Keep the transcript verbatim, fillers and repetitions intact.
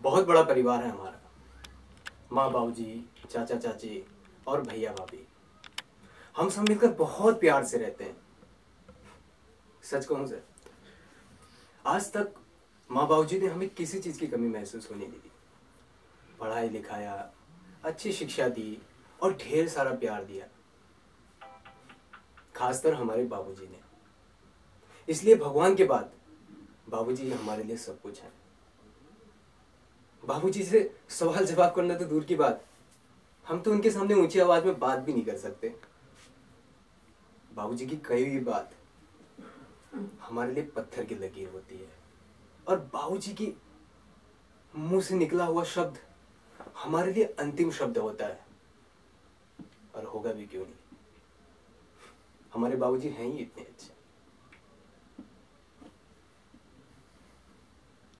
बहुत बड़ा परिवार है हमारा। माँ बाबूजी, चाचा चाची और भैया भाभी, हम सब मिलकर बहुत प्यार से रहते हैं। सच कहूं सर, आज तक माँ बाबूजी ने हमें किसी चीज की कमी महसूस होने नहीं दी। पढ़ाई लिखाया, अच्छी शिक्षा दी और ढेर सारा प्यार दिया, खासकर हमारे बाबूजी ने। इसलिए भगवान के बाद बाबूजी हमारे लिए सब कुछ है। बाबूजी से सवाल जवाब करना तो दूर की बात, हम तो उनके सामने ऊंची आवाज में बात भी नहीं कर सकते। बाबूजी की कही हुई बात हमारे लिए पत्थर की लकीर होती है, और बाबूजी की मुंह से निकला हुआ शब्द हमारे लिए अंतिम शब्द होता है, और होगा भी क्यों नहीं। हमारे बाबूजी हैं ही इतने अच्छे।